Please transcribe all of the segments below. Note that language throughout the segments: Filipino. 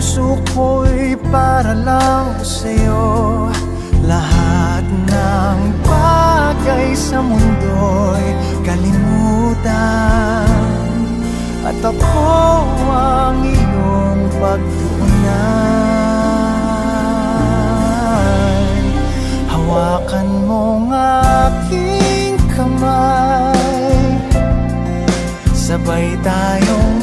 puso ko'y para lang sa'yo. Lahat ng bagay sa mundo'y kalimutan, at ako ang iyong pagtuunan. Hawakan mo ang aking kamay, sabay tayong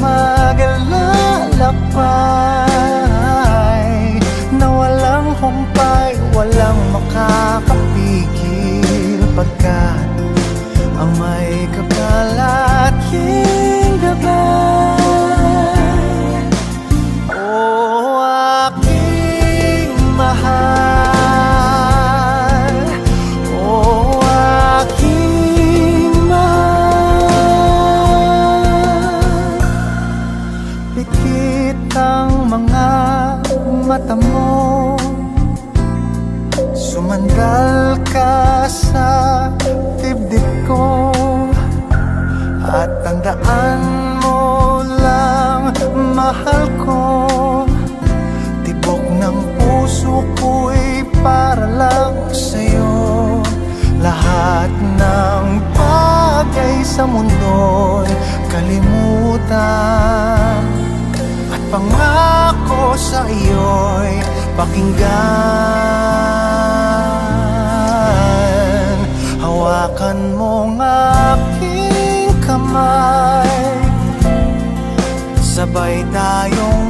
maglalakbay, na walang humpay, walang makakapigil, pagkat ang may kapalating gabay. O aking mahal, o aking mahal, pikit ang mga mata mo, sumandal ka sa dibdib ko, at tandaan mo lang, mahal ko, tibok ng puso ko'y para lang sa'yo. Lahat ng bagay sa mundo'y kalimutan, at pangako sa iyo'y pakinggan. Hawakan mo ang aking kamay, sabay tayong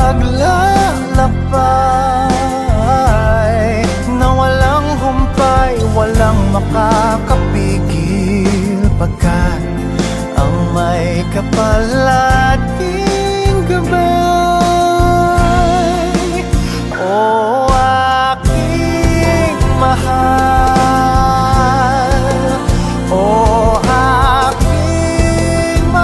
maglalakbay, na walang humpay, walang makakapigil, pagkat ang may kapalating gabay. O aking mahal, o aking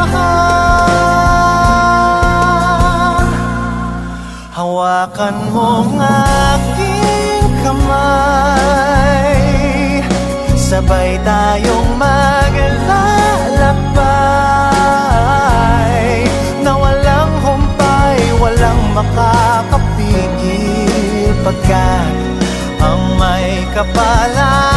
mahal, hawakan mo ang aking kamay, sabay tayong maglalakbay, na walang humpay, walang makakapigil, pagkat ang may kapala